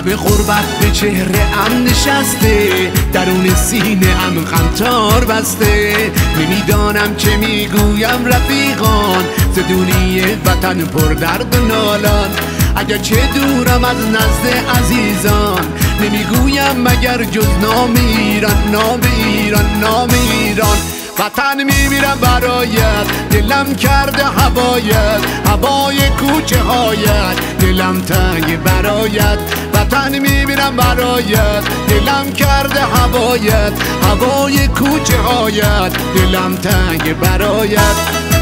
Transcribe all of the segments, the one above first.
لب غربت به چهره ام نشسته، درون سینه ام خمتار بسته. نمیدانم چه میگویم رفیقان، ز دونی وطن پر درد و نالان. اگر چه دورم از نزد عزیزان، نمیگویم مگر جز نام ایران، نام ایران، نام ایران. وطن میمیرم برایت، دلم کرده هوایت، هوای کوچه هایت، دلم تنگ برایت. وطن میمیرم برایت، دلم کرده هوایت، هوای کوچه هایت، دلم تنگ برایت.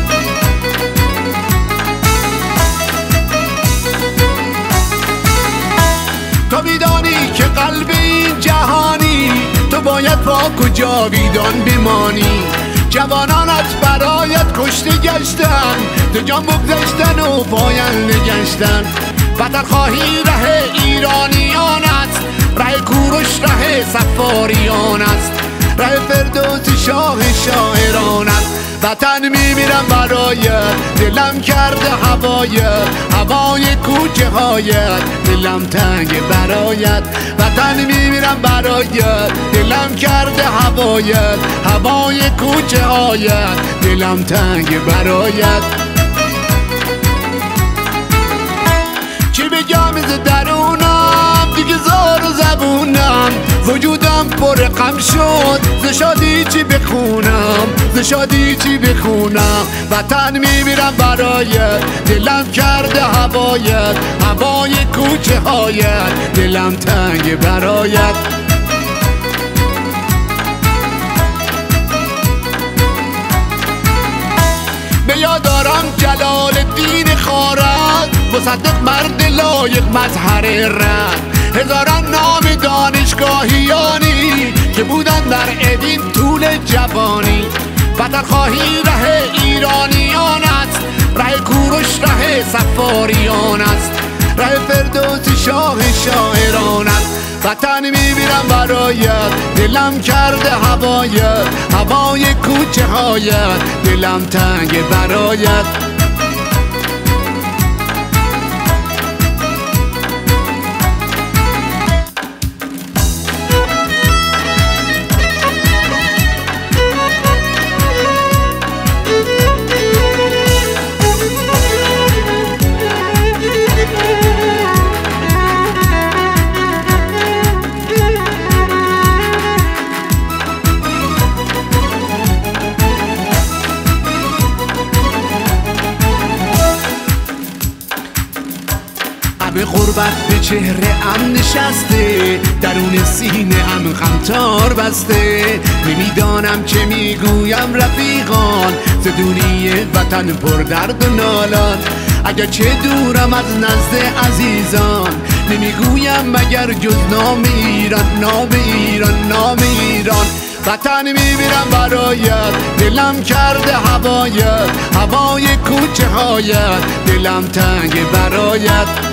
تو میدانی که قلب این جهانی، تو باید پاک و جاویدان بمانی. جوانانت برایت کشته گشتن، تو جان بگذشتن و پاینده گشتن. وطن خواهی ره ایرانیان است، ره کوروش ره سفاریان است، ره فردوس شاه شاعران است. وطن میمیرم برایت، دلم کرده هوایت، هوای کوچه هایت، دلم تنگ برایت. وطن میمیرم برایت، دلم کرده هوایت، هوای کوچه هایت، دلم تنگ برایت. چی بگم از درونم دیگه زار و زبونم، وجودم پر غم شد، ز شادی چی بخونم، ز شادی چی بخونم. وطن میمیرم برایت، دلم کرده هوایت، هوای کوچه هایت، دلم تنگ برایت. به یاد دارم جلال الدین خارد، مصدق مرد لایق مظهر رد. هزاران نام دانشگاهیانی که بودن در ادین طول جوانی. وطن خواهی ره ایرانیان است، ره کوروش ره سفاریان است، ره فردوس شاه شاعران است. وطن میمیرم برایت، دلم کرده هوایت، هوای کوچه هایت، دلم تنگ برایت. به غربت به چهره ام نشسته، درون سینه ام خمتار بسته. نمیدانم چه میگویم رفیقان، ز دونی وطن پر درد و نالان. اگر چه دورم از نزد عزیزان، نمیگویم مگر جز نام ایران، نام ایران، نام ایران. وطن میمیرم برایت، دلم کرده هوایت، هوای کوچه هایت، دلم تنگ برایت.